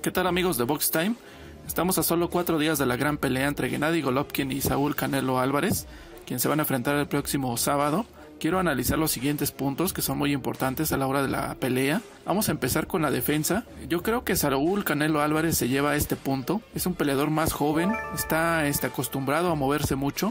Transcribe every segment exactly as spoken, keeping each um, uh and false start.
¿Qué tal, amigos de Box Time? Estamos a solo cuatro días de la gran pelea entre Gennady Golovkin y Saúl Canelo Álvarez, quien se van a enfrentar el próximo sábado. Quiero analizar los siguientes puntos que son muy importantes a la hora de la pelea. Vamos a empezar con la defensa. Yo creo que Saúl Canelo Álvarez se lleva a este punto. Es un peleador más joven, está este, acostumbrado a moverse mucho.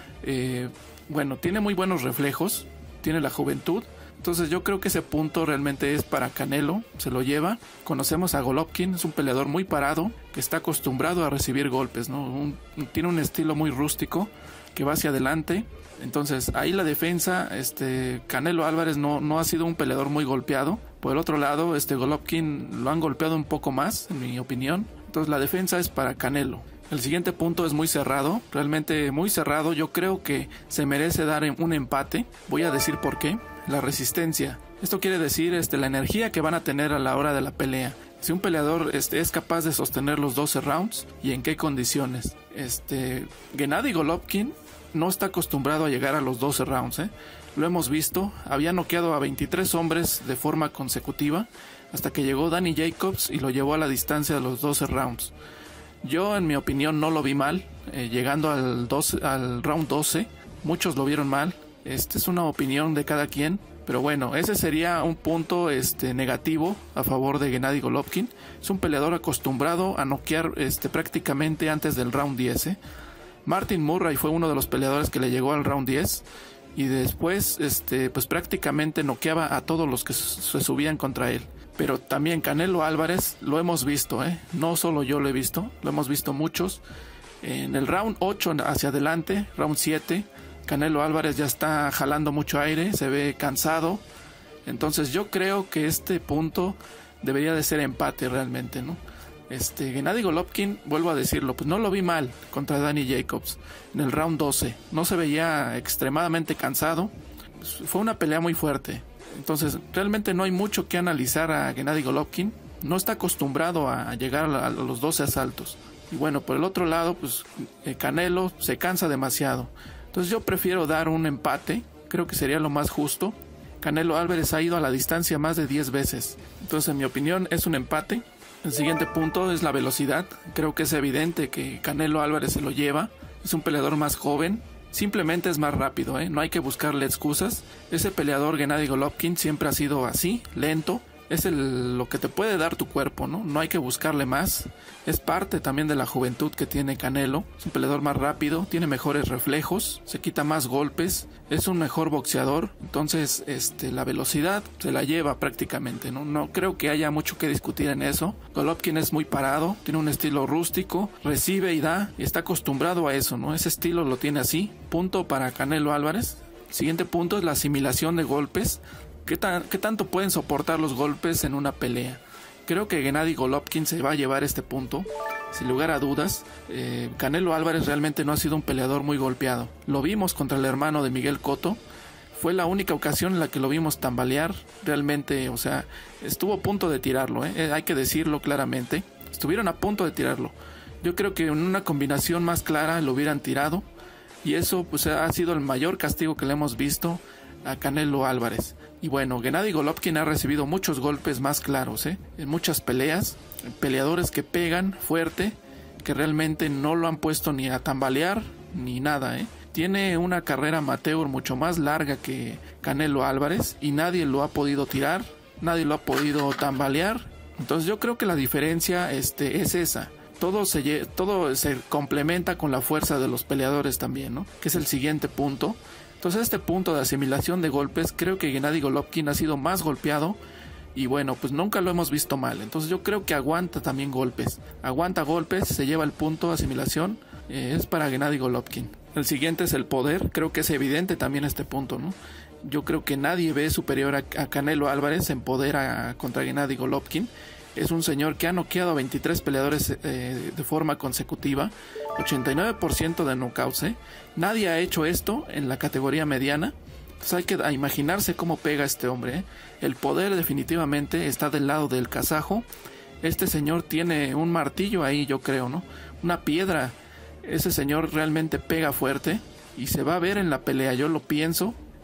Eh, bueno, tiene muy buenos reflejos, tiene la juventud. Entonces yo creo que ese punto realmente es para Canelo, se lo lleva. Conocemos a Golovkin, es un peleador muy parado, que está acostumbrado a recibir golpes, ¿no? Un, tiene un estilo muy rústico, que va hacia adelante. Entonces ahí la defensa, este Canelo Álvarez no, no ha sido un peleador muy golpeado. Por el otro lado, este Golovkin lo han golpeado un poco más, en mi opinión. Entonces la defensa es para Canelo. El siguiente punto es muy cerrado, realmente muy cerrado. Yo creo que se merece dar un empate. Voy a decir por qué. La resistencia. Esto quiere decir este, la energía que van a tener a la hora de la pelea. Si un peleador este, es capaz de sostener los doce rounds y en qué condiciones. Este, Gennady Golovkin no está acostumbrado a llegar a los doce rounds. ¿eh? Lo hemos visto. Había noqueado a veintitrés hombres de forma consecutiva hasta que llegó Danny Jacobs y lo llevó a la distancia de los doce rounds. Yo, en mi opinión, no lo vi mal. Eh, llegando al, doce, al round doce, muchos lo vieron mal. Esta es una opinión de cada quien, pero bueno, ese sería un punto este, negativo a favor de Gennady Golovkin. Es un peleador acostumbrado a noquear este, prácticamente antes del round diez. ¿eh? Martin Murray fue uno de los peleadores que le llegó al round diez y después este, pues prácticamente noqueaba a todos los que se subían contra él. Pero también Canelo Álvarez lo hemos visto, ¿eh? no solo yo lo he visto, lo hemos visto muchos. En el round ocho hacia adelante, round siete, Canelo Álvarez ya está jalando mucho aire, se ve cansado. Entonces yo creo que este punto debería de ser empate realmente, ¿no? Este, Gennady Golovkin, vuelvo a decirlo, pues no lo vi mal contra Danny Jacobs en el round doce. No se veía extremadamente cansado. Pues fue una pelea muy fuerte. Entonces realmente no hay mucho que analizar a Gennady Golovkin. No está acostumbrado a llegar a los doce asaltos. Y bueno, por el otro lado, pues eh, Canelo se cansa demasiado. Entonces yo prefiero dar un empate, creo que sería lo más justo. Canelo Álvarez ha ido a la distancia más de diez veces, entonces en mi opinión es un empate. El siguiente punto es la velocidad, creo que es evidente que Canelo Álvarez se lo lleva, es un peleador más joven, simplemente es más rápido, ¿eh? No hay que buscarle excusas. Ese peleador Gennady Golovkin siempre ha sido así, lento. Es el, lo que te puede dar tu cuerpo, ¿no? No hay que buscarle más. Es parte también de la juventud que tiene Canelo. Es un peleador más rápido, tiene mejores reflejos, se quita más golpes, es un mejor boxeador. Entonces, este, la velocidad se la lleva prácticamente, ¿no? No creo que haya mucho que discutir en eso. Golovkin es muy parado, tiene un estilo rústico, recibe y da, y está acostumbrado a eso, ¿no? Ese estilo lo tiene así. Punto para Canelo Álvarez. Siguiente punto es la asimilación de golpes. ¿Qué, tan, ¿Qué tanto pueden soportar los golpes en una pelea? Creo que Gennady Golovkin se va a llevar este punto, sin lugar a dudas. Eh, Canelo Álvarez realmente no ha sido un peleador muy golpeado. Lo vimos contra el hermano de Miguel Cotto. Fue la única ocasión en la que lo vimos tambalear. Realmente, o sea, estuvo a punto de tirarlo, ¿eh? Eh, hay que decirlo claramente. Estuvieron a punto de tirarlo. Yo creo que en una combinación más clara lo hubieran tirado. Y eso pues ha sido el mayor castigo que le hemos visto a Canelo Álvarez. Y bueno, Gennady Golovkin ha recibido muchos golpes más claros, ¿eh? en muchas peleas, peleadores que pegan fuerte, que realmente no lo han puesto ni a tambalear ni nada. ¿eh? Tiene una carrera amateur mucho más larga que Canelo Álvarez y nadie lo ha podido tirar, nadie lo ha podido tambalear. Entonces yo creo que la diferencia este, es esa. Todo se, todo se complementa con la fuerza de los peleadores también, ¿no? Que es el siguiente punto. Entonces este punto de asimilación de golpes, creo que Gennady Golovkin ha sido más golpeado y bueno, pues nunca lo hemos visto mal. Entonces yo creo que aguanta también golpes, aguanta golpes, se lleva el punto de asimilación, eh, es para Gennady Golovkin. El siguiente es el poder, creo que es evidente también este punto, ¿no? Yo creo que nadie ve superior a, a Canelo Álvarez en poder a, contra Gennady Golovkin. Es un señor que ha noqueado a veintitrés peleadores eh, de forma consecutiva, ochenta y nueve por ciento de knockouts. ¿eh? Nadie ha hecho esto en la categoría mediana. Entonces hay que imaginarse cómo pega este hombre. ¿eh? El poder definitivamente está del lado del kazajo. Este señor tiene un martillo ahí, yo creo, ¿no? Una piedra. Ese señor realmente pega fuerte y se va a ver en la pelea, yo lo pienso.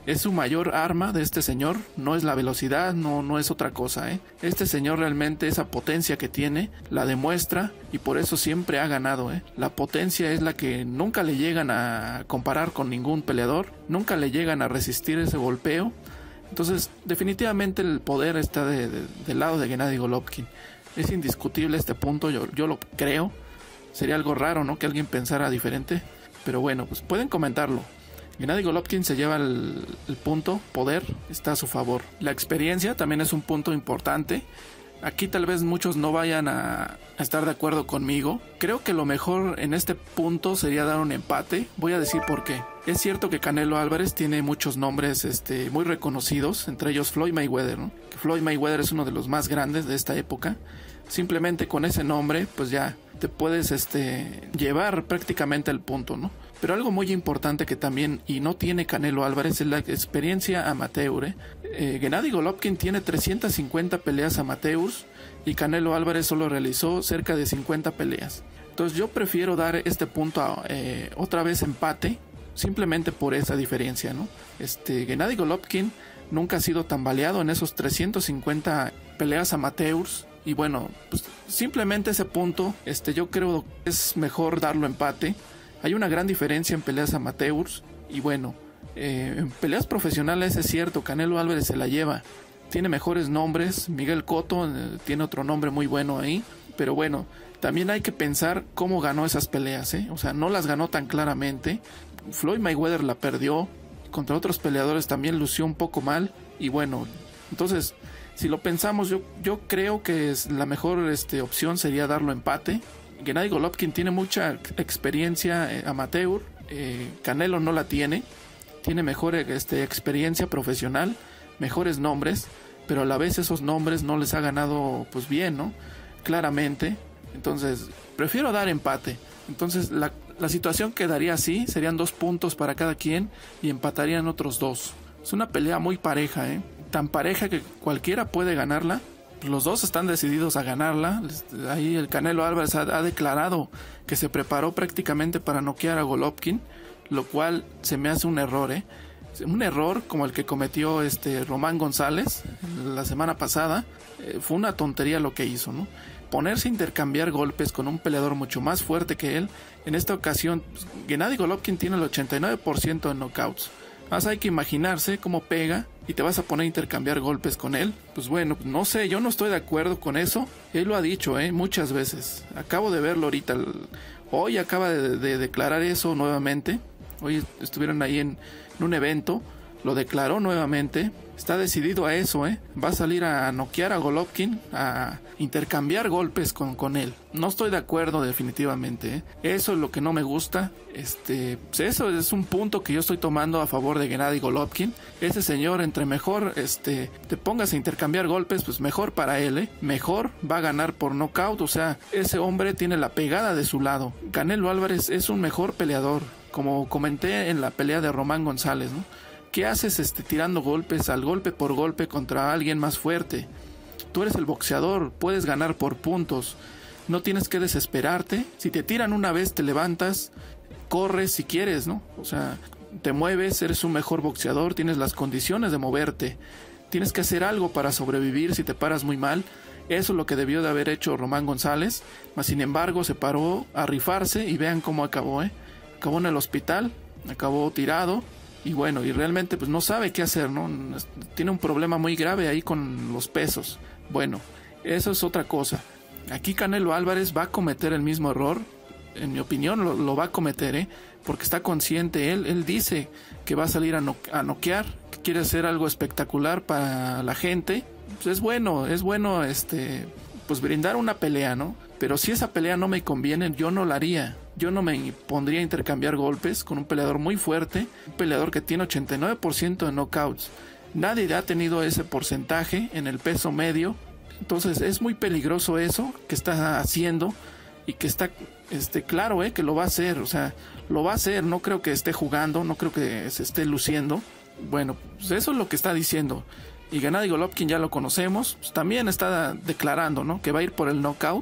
Es su mayor arma de este señor, no es la velocidad, no, no es otra cosa, ¿eh? Este señor realmente esa potencia que tiene, la demuestra y por eso siempre ha ganado, ¿eh? La potencia es la que nunca le llegan a comparar con ningún peleador, nunca le llegan a resistir ese golpeo. Entonces, definitivamente el poder está de, de, del lado de Gennady Golovkin. Es indiscutible este punto, yo, yo lo creo. Sería algo raro, ¿no? Que alguien pensara diferente. Pero bueno, pues pueden comentarlo. Gennady Golovkin se lleva el, el punto, poder está a su favor. La experiencia también es un punto importante. Aquí tal vez muchos no vayan a, a estar de acuerdo conmigo. Creo que lo mejor en este punto sería dar un empate. Voy a decir por qué. Es cierto que Canelo Álvarez tiene muchos nombres este, muy reconocidos, entre ellos Floyd Mayweather, ¿no? Que Floyd Mayweather es uno de los más grandes de esta época. Simplemente con ese nombre, pues ya te puedes este, llevar prácticamente al punto, ¿no? Pero algo muy importante que también, y no tiene Canelo Álvarez, es la experiencia amateur, ¿eh? Eh, Gennady Golovkin tiene trescientas cincuenta peleas amateurs y Canelo Álvarez solo realizó cerca de cincuenta peleas. Entonces yo prefiero dar este punto a, eh, otra vez empate, simplemente por esa diferencia, ¿no? Este, Gennady Golovkin nunca ha sido tan baleado en esos trescientas cincuenta peleas amateurs. Y bueno, pues simplemente ese punto, este, yo creo que es mejor darlo empate. Hay una gran diferencia en peleas amateurs. Y bueno, eh, en peleas profesionales es cierto, Canelo Álvarez se la lleva. Tiene mejores nombres, Miguel Cotto eh, tiene otro nombre muy bueno ahí. Pero bueno, también hay que pensar cómo ganó esas peleas, ¿eh? O sea, no las ganó tan claramente. Floyd Mayweather la perdió. Contra otros peleadores también lució un poco mal. Y bueno, entonces, si lo pensamos, yo, yo creo que es la mejor este, opción sería darlo empate. Gennady Golovkin tiene mucha experiencia eh, amateur, eh, Canelo no la tiene, tiene mejor este, experiencia profesional, mejores nombres, pero a la vez esos nombres no les ha ganado pues bien, ¿no? Claramente, entonces prefiero dar empate. Entonces la, la situación quedaría así, serían dos puntos para cada quien y empatarían otros dos. Es una pelea muy pareja, ¿eh? Tan pareja que cualquiera puede ganarla. Los dos están decididos a ganarla. Ahí el Canelo Álvarez ha, ha declarado que se preparó prácticamente para noquear a Golovkin, lo cual se me hace un error, ¿eh? Un error como el que cometió este Román González la semana pasada. Eh, fue una tontería lo que hizo, ¿no? Ponerse a intercambiar golpes con un peleador mucho más fuerte que él. En esta ocasión, pues, Gennady Golovkin tiene el ochenta y nueve por ciento de knockouts. Más hay que imaginarse cómo pega y te vas a poner a intercambiar golpes con él. Pues bueno, no sé, yo no estoy de acuerdo con eso. Él lo ha dicho, ¿eh? Muchas veces. Acabo de verlo ahorita. Hoy acaba de, de declarar eso nuevamente. Hoy estuvieron ahí en, en un evento. Lo declaró nuevamente. Está decidido a eso, ¿eh? Va a salir a noquear a Golovkin, a intercambiar golpes con, con él. No estoy de acuerdo definitivamente, ¿eh? Eso es lo que no me gusta. Este, pues eso es un punto que yo estoy tomando a favor de Gennady Golovkin. Ese señor, entre mejor este, te pongas a intercambiar golpes, pues mejor para él, ¿eh? Mejor va a ganar por knockout. O sea, ese hombre tiene la pegada de su lado. Canelo Álvarez es un mejor peleador, como comenté en la pelea de Román González, ¿no? ¿Qué haces este, tirando golpes al golpe por golpe contra alguien más fuerte? Tú eres el boxeador, puedes ganar por puntos, no tienes que desesperarte. Si te tiran una vez, te levantas, corres si quieres, ¿no? O sea, te mueves, eres un mejor boxeador, tienes las condiciones de moverte. Tienes que hacer algo para sobrevivir si te paras muy mal. Eso es lo que debió de haber hecho Román González, mas sin embargo se paró a rifarse y vean cómo acabó, ¿eh? Acabó en el hospital, acabó tirado. Y bueno, y realmente pues no sabe qué hacer, ¿no? Tiene un problema muy grave ahí con los pesos. Bueno, eso es otra cosa. Aquí Canelo Álvarez va a cometer el mismo error. En mi opinión lo, lo va a cometer, ¿eh? Porque está consciente él. Él dice que va a salir a, no, a noquear, que quiere hacer algo espectacular para la gente. Pues es bueno, es bueno este, pues brindar una pelea, ¿no? Pero si esa pelea no me conviene, yo no la haría. Yo no me pondría a intercambiar golpes con un peleador muy fuerte, un peleador que tiene ochenta y nueve por ciento de knockouts. Nadie ha tenido ese porcentaje en el peso medio. Entonces es muy peligroso eso que está haciendo y que está este, claro eh, que lo va a hacer. O sea, lo va a hacer. No creo que esté jugando, no creo que se esté luciendo. Bueno, pues eso es lo que está diciendo. Y Gennady Golovkin ya lo conocemos. Pues también está declarando, ¿no?, que va a ir por el knockout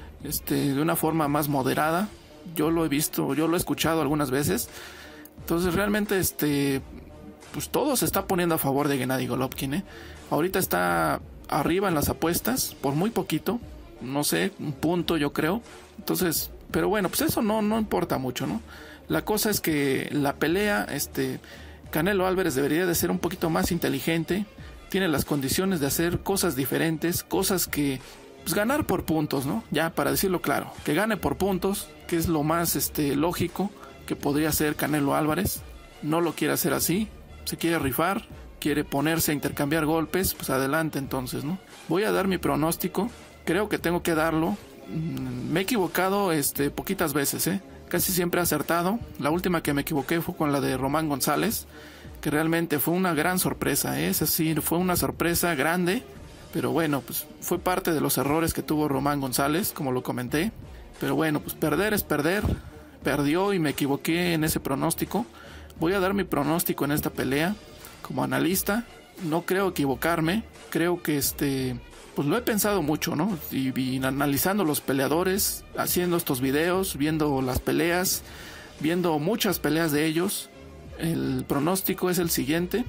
este, de una forma más moderada. Yo lo he visto, yo lo he escuchado algunas veces. Entonces realmente este pues todo se está poniendo a favor de Gennady Golovkin, ¿eh? Ahorita está arriba en las apuestas, por muy poquito, no sé, un punto yo creo. Entonces, pero bueno, pues eso no, no importa mucho, ¿no? La cosa es que la pelea, este, Canelo Álvarez debería de ser un poquito más inteligente, tiene las condiciones de hacer cosas diferentes, cosas que, pues ganar por puntos, ¿no? Ya, para decirlo claro, que gane por puntos, que es lo más, este, lógico que podría hacer Canelo Álvarez. No lo quiere hacer así, se quiere rifar, quiere ponerse a intercambiar golpes, pues adelante entonces, ¿no? Voy a dar mi pronóstico, creo que tengo que darlo. Me he equivocado este, poquitas veces, ¿eh? Casi siempre he acertado. La última que me equivoqué fue con la de Román González, que realmente fue una gran sorpresa, ¿eh? Es así, fue una sorpresa grande, pero bueno, pues fue parte de los errores que tuvo Román González, como lo comenté. Pero bueno, pues perder es perder, perdió y me equivoqué en ese pronóstico. Voy a dar mi pronóstico en esta pelea. Como analista, no creo equivocarme, creo que este, pues lo he pensado mucho, ¿no? Y, y analizando los peleadores, haciendo estos videos, viendo las peleas, viendo muchas peleas de ellos, el pronóstico es el siguiente: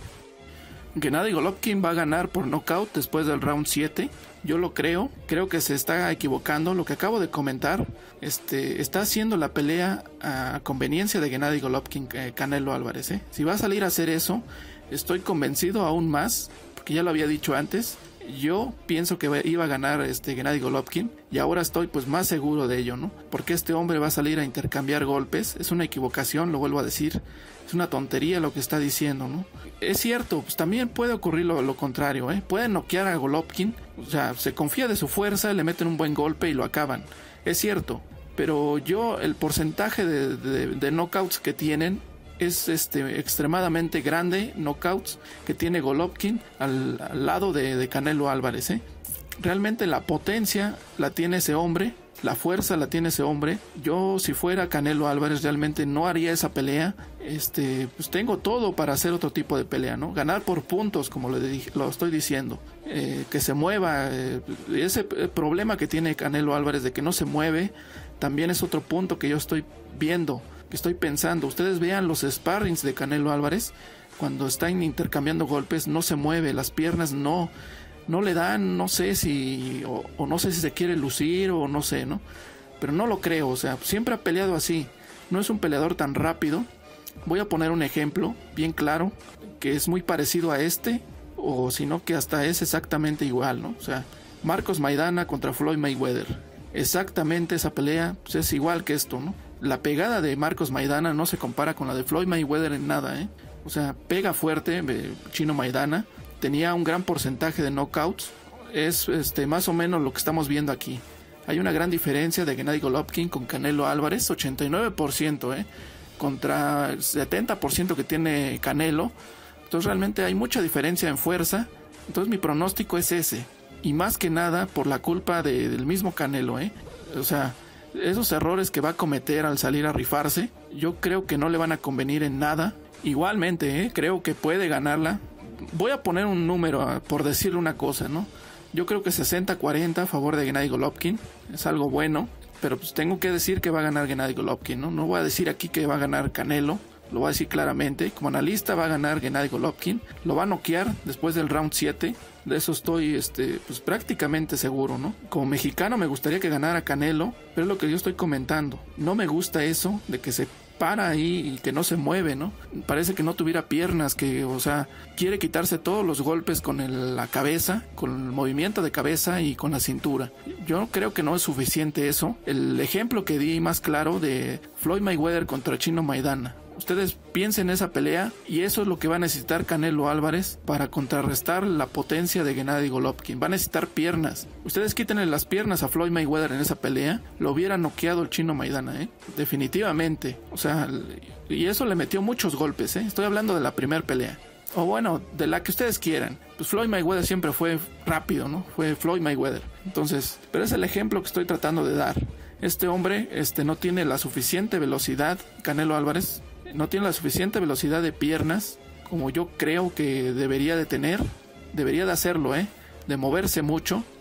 Gennady Golovkin va a ganar por nocaut después del round siete. Yo lo creo, creo que se está equivocando. Lo que acabo de comentar, este, está haciendo la pelea a conveniencia de Gennady Golovkin, eh, Canelo Álvarez, ¿eh? Si va a salir a hacer eso, estoy convencido aún más, porque ya lo había dicho antes. Yo pienso que iba a ganar este Gennady Golovkin y ahora estoy pues más seguro de ello, ¿no? Porque este hombre va a salir a intercambiar golpes. Es una equivocación, lo vuelvo a decir. Es una tontería lo que está diciendo, ¿no? Es cierto, pues también puede ocurrir lo, lo contrario, ¿eh? Puede noquear a Golovkin, o sea, se confía de su fuerza, le meten un buen golpe y lo acaban. Es cierto, pero yo, el porcentaje de, de, de knockouts que tienen es este extremadamente grande, knockouts que tiene Golovkin al, al lado de, de Canelo Álvarez, ¿eh? Realmente la potencia la tiene ese hombre, la fuerza la tiene ese hombre. Yo, si fuera Canelo Álvarez, realmente no haría esa pelea. Este, pues tengo todo para hacer otro tipo de pelea, ¿no? Ganar por puntos, como le dije, lo estoy diciendo. Eh, que se mueva. Eh, ese problema que tiene Canelo Álvarez de que no se mueve, también es otro punto que yo estoy viendo, que estoy pensando. Ustedes vean los sparrings de Canelo Álvarez, cuando están intercambiando golpes, no se mueve, las piernas no... no le dan, no sé si, o, o no sé si se quiere lucir o no sé, ¿no? Pero no lo creo, o sea, siempre ha peleado así. No es un peleador tan rápido. Voy a poner un ejemplo bien claro, que es muy parecido a este, o si no que hasta es exactamente igual, ¿no? O sea, Marcos Maidana contra Floyd Mayweather. Exactamente esa pelea, pues es igual que esto, ¿no? La pegada de Marcos Maidana no se compara con la de Floyd Mayweather en nada, ¿eh? O sea, pega fuerte, eh, Chino Maidana. Tenía un gran porcentaje de knockouts. Es este, más o menos lo que estamos viendo aquí. Hay una gran diferencia de Gennady Golovkin con Canelo Álvarez, ochenta y nueve por ciento, ¿eh? Contra el setenta por ciento que tiene Canelo. Entonces realmente hay mucha diferencia en fuerza. Entonces mi pronóstico es ese. Y más que nada por la culpa de, del mismo Canelo, ¿eh? O sea, esos errores que va a cometer al salir a rifarse, yo creo que no le van a convenir en nada. Igualmente, ¿eh? Creo que puede ganarla. Voy a poner un número por decirle una cosa, ¿no? Yo creo que sesenta cuarenta a favor de Gennady Golovkin. Es algo bueno, pero pues tengo que decir que va a ganar Gennady Golovkin, ¿no? No voy a decir aquí que va a ganar Canelo, lo voy a decir claramente. Como analista va a ganar Gennady Golovkin. Lo va a noquear después del round siete. De eso estoy este, pues prácticamente seguro, ¿no? Como mexicano me gustaría que ganara Canelo, pero es lo que yo estoy comentando. No me gusta eso de que se para ahí y que no se mueve, ¿no? Parece que no tuviera piernas, que, o sea, quiere quitarse todos los golpes con el, la cabeza, con el movimiento de cabeza y con la cintura. Yo creo que no es suficiente eso. El ejemplo que di más claro de Floyd Mayweather contra Chino Maidana. Ustedes piensen en esa pelea y eso es lo que va a necesitar Canelo Álvarez para contrarrestar la potencia de Gennady Golovkin. Va a necesitar piernas. Ustedes quítenle las piernas a Floyd Mayweather en esa pelea, lo hubiera noqueado el Chino Maidana, ¿eh? Definitivamente. O sea, y eso le metió muchos golpes, ¿eh? Estoy hablando de la primera pelea. O bueno, de la que ustedes quieran. Pues Floyd Mayweather siempre fue rápido, ¿no? Fue Floyd Mayweather. Entonces, pero es el ejemplo que estoy tratando de dar. Este hombre este, no tiene la suficiente velocidad, Canelo Álvarez, no tiene la suficiente velocidad de piernas como yo creo que debería de tener. Debería de hacerlo, ¿eh? De moverse mucho.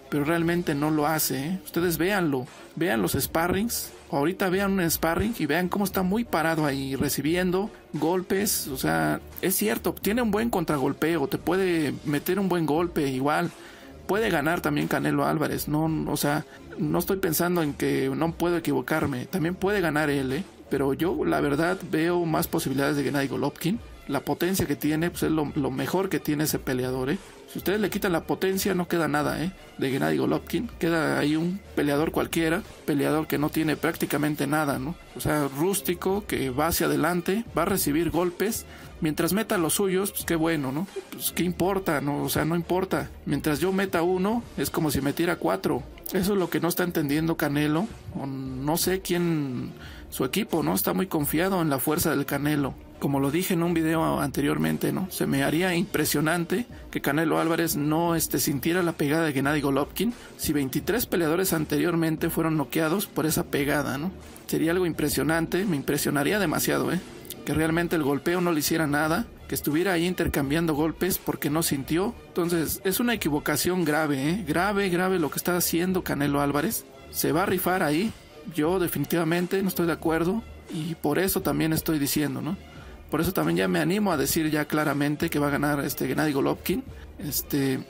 pero realmente no lo hace, ¿eh? Ustedes véanlo, vean los sparrings, ahorita vean un sparring y vean cómo está muy parado ahí, recibiendo golpes. O sea, es cierto, tiene un buen contragolpeo, te puede meter un buen golpe igual, puede ganar también Canelo Álvarez, no, o sea, no estoy pensando en que no puedo equivocarme, también puede ganar él, ¿eh? Pero yo la verdad veo más posibilidades de Gennady Golovkin. La potencia que tiene, pues es lo, lo mejor que tiene ese peleador, ¿eh? Si ustedes le quitan la potencia, no queda nada, ¿eh? De Gennady Golovkin. Queda ahí un peleador cualquiera, peleador que no tiene prácticamente nada, ¿no? O sea, rústico, que va hacia adelante, va a recibir golpes. Mientras meta los suyos, pues qué bueno, ¿no? Pues qué importa, ¿no? O sea, no importa. Mientras yo meta uno, es como si metiera cuatro. Eso es lo que no está entendiendo Canelo. O no sé quién, su equipo, ¿no? Está muy confiado en la fuerza del Canelo. Como lo dije en un video anteriormente, ¿no? Se me haría impresionante que Canelo Álvarez no este, sintiera la pegada de Gennady Golovkin si veintitrés peleadores anteriormente fueron noqueados por esa pegada, ¿no? Sería algo impresionante, me impresionaría demasiado, ¿eh? Que realmente el golpeo no le hiciera nada, que estuviera ahí intercambiando golpes porque no sintió. Entonces, es una equivocación grave, ¿eh? Grave, grave lo que está haciendo Canelo Álvarez. Se va a rifar ahí. Yo definitivamente no estoy de acuerdo y por eso también estoy diciendo, ¿no? Por eso también ya me animo a decir ya claramente que va a ganar este Gennady Golovkin. Este,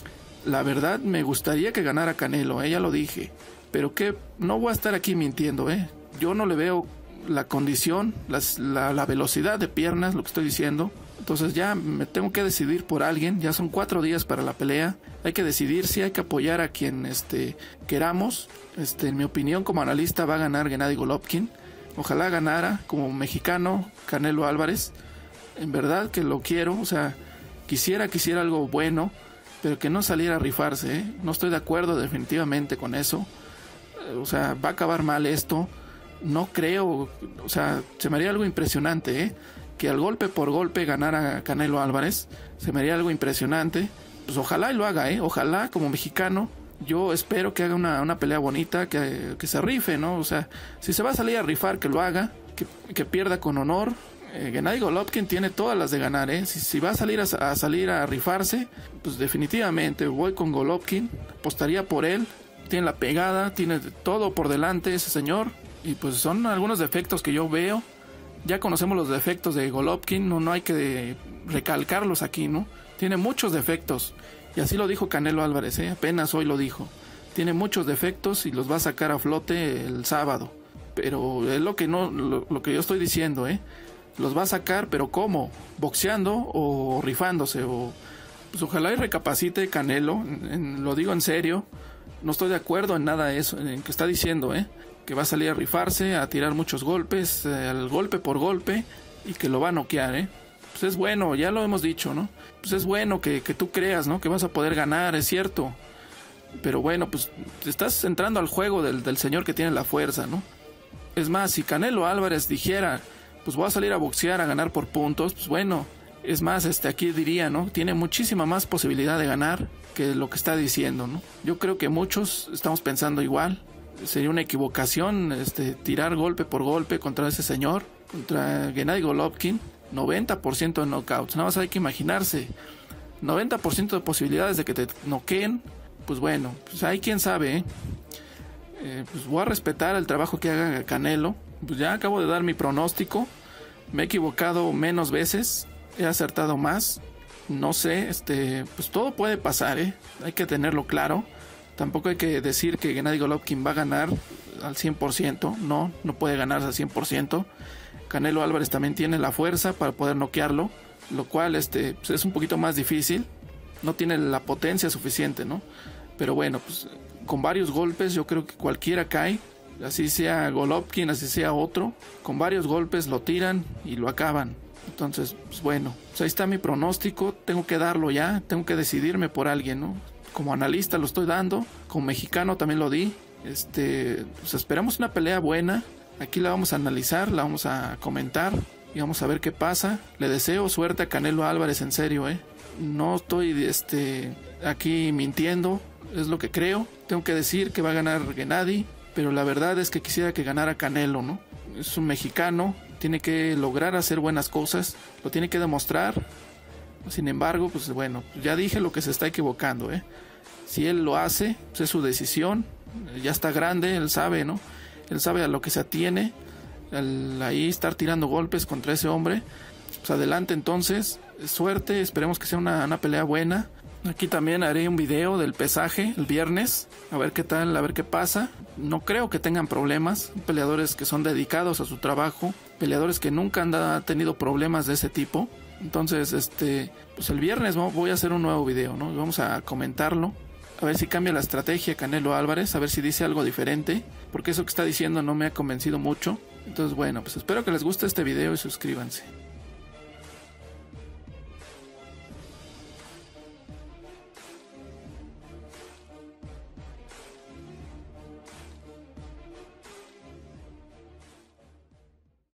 la verdad me gustaría que ganara Canelo, ¿eh? Ya lo dije. Pero que no voy a estar aquí mintiendo, ¿eh? Yo no le veo la condición, las, la, la velocidad de piernas, lo que estoy diciendo. Entonces ya me tengo que decidir por alguien. Ya son cuatro días para la pelea. Hay que decidir si hay que apoyar a quien este, queramos. Este, en mi opinión, como analista, va a ganar Gennady Golovkin. Ojalá ganara como mexicano Canelo Álvarez. En verdad que lo quiero. O sea, quisiera que hiciera algo bueno, pero que no saliera a rifarse, ¿eh? No estoy de acuerdo definitivamente con eso. O sea, va a acabar mal esto. No creo, o sea, se me haría algo impresionante, ¿eh? Que al golpe por golpe ganara Canelo Álvarez. Se me haría algo impresionante. Pues ojalá y lo haga, ¿eh? Ojalá como mexicano. Yo espero que haga una, una pelea bonita, que, que se rife, ¿no? O sea, si se va a salir a rifar, que lo haga, que, que pierda con honor. Eh, Gennady Golovkin tiene todas las de ganar, ¿eh? Si, si va a salir a, a salir a rifarse, pues definitivamente voy con Golovkin, apostaría por él. Tiene la pegada, tiene todo por delante ese señor. Y pues son algunos defectos que yo veo. Ya conocemos los defectos de Golovkin, no, no hay que recalcarlos aquí, ¿no? Tiene muchos defectos. Y así lo dijo Canelo Álvarez, ¿eh? Apenas hoy lo dijo. Tiene muchos defectos y los va a sacar a flote el sábado. Pero es lo que no, lo, lo que yo estoy diciendo, ¿eh? Los va a sacar, pero ¿cómo? ¿Boxeando o rifándose? O, pues ojalá y recapacite Canelo, en, en, lo digo en serio. No estoy de acuerdo en nada de eso, en que está diciendo, ¿eh? Que va a salir a rifarse, a tirar muchos golpes, eh, al golpe por golpe, y que lo va a noquear, ¿eh? Pues es bueno, ya lo hemos dicho, ¿no? Pues es bueno que, que tú creas, ¿no? Que vas a poder ganar, es cierto. Pero bueno, pues estás entrando al juego del, del señor que tiene la fuerza, ¿no? Es más, si Canelo Álvarez dijera, pues voy a salir a boxear, a ganar por puntos, pues bueno, es más, este aquí diría, ¿no? Tiene muchísima más posibilidad de ganar que lo que está diciendo, ¿no? Yo creo que muchos estamos pensando igual. Sería una equivocación este, tirar golpe por golpe contra ese señor, contra Gennady Golovkin. noventa por ciento de knockouts, nada más hay que imaginarse. noventa por ciento de posibilidades de que te noqueen. Pues bueno, pues ahí quién sabe, ¿eh? Eh, pues voy a respetar el trabajo que haga Canelo. Pues ya acabo de dar mi pronóstico. Me he equivocado menos veces, he acertado más. No sé, este, pues todo puede pasar, ¿eh? Hay que tenerlo claro. Tampoco hay que decir que Gennady Golovkin va a ganar al cien por ciento. No, no puede ganarse al cien por ciento. Canelo Álvarez también tiene la fuerza para poder noquearlo, lo cual este, pues es un poquito más difícil. No tiene la potencia suficiente, ¿no? Pero bueno, pues con varios golpes yo creo que cualquiera cae. Así sea Golovkin, así sea otro. Con varios golpes lo tiran y lo acaban. Entonces, pues bueno, pues ahí está mi pronóstico. Tengo que darlo ya, tengo que decidirme por alguien, ¿no? Como analista lo estoy dando, como mexicano también lo di. Este, pues esperamos una pelea buena. Aquí la vamos a analizar, la vamos a comentar y vamos a ver qué pasa. Le deseo suerte a Canelo Álvarez, en serio, ¿eh? No estoy este, aquí mintiendo, es lo que creo. Tengo que decir que va a ganar Gennady, pero la verdad es que quisiera que ganara Canelo, ¿no? Es un mexicano, tiene que lograr hacer buenas cosas, lo tiene que demostrar. Sin embargo, pues bueno, ya dije lo que se está equivocando, ¿eh? Si él lo hace, pues es su decisión. Ya está grande, él sabe, ¿no? Él sabe a lo que se atiene. Al ahí estar tirando golpes contra ese hombre. Pues adelante entonces. Suerte, esperemos que sea una, una pelea buena. Aquí también haré un video del pesaje el viernes. A ver qué tal, a ver qué pasa. No creo que tengan problemas. Peleadores que son dedicados a su trabajo. Peleadores que nunca han tenido problemas de ese tipo. Entonces, este, pues el viernes voy a hacer un nuevo video, ¿no? Vamos a comentarlo. A ver si cambia la estrategia Canelo Álvarez. A ver si dice algo diferente. Porque eso que está diciendo no me ha convencido mucho. Entonces, bueno, pues espero que les guste este video y suscríbanse.